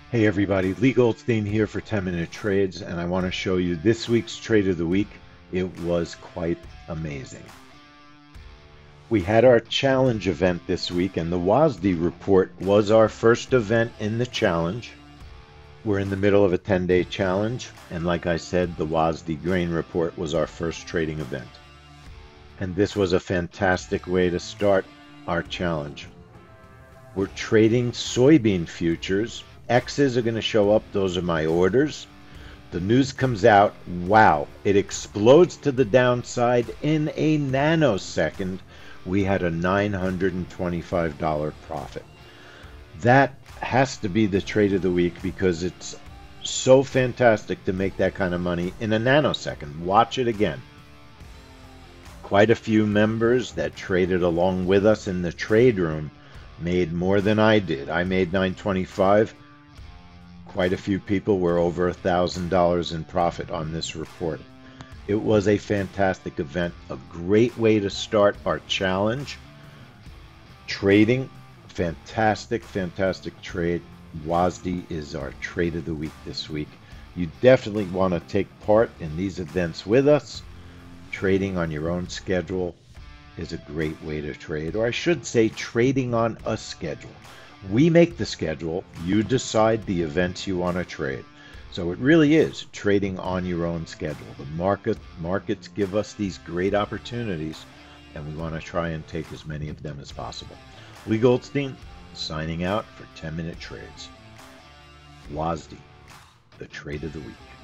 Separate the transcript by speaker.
Speaker 1: Hey everybody, Leigh Goldstein here for 10-Minute Trades, and I want to show you this week's Trade of the Week. It was quite amazing. We had our challenge event this week, and the WASDE report was our first event in the challenge. We're in the middle of a 10-day challenge, and like I said, the WASDE grain report was our first trading event. And this was a fantastic way to start our challenge. We're trading soybean futures. X's are going to show up. Those are my orders. The news comes out. Wow. It explodes to the downside in a nanosecond. We had a $925 profit. That has to be the trade of the week because it's so fantastic to make that kind of money in a nanosecond. Watch it again. Quite a few members that traded along with us in the trade room made more than I did. I made $925. Quite a few people were over $1,000 in profit on this report. It was a fantastic event, a great way to start our challenge. Trading, fantastic trade. WASDE is our trade of the week this week. You definitely want to take part in these events with us. Trading on your own schedule is a great way to trade, or I should say trading on a schedule. We make the schedule, you decide the events you want to trade. So it really is trading on your own schedule. The markets give us these great opportunities, and we want to try and take as many of them as possible. Leigh Goldstein signing out for 10-Minute Trades. WASDE, the trade of the week.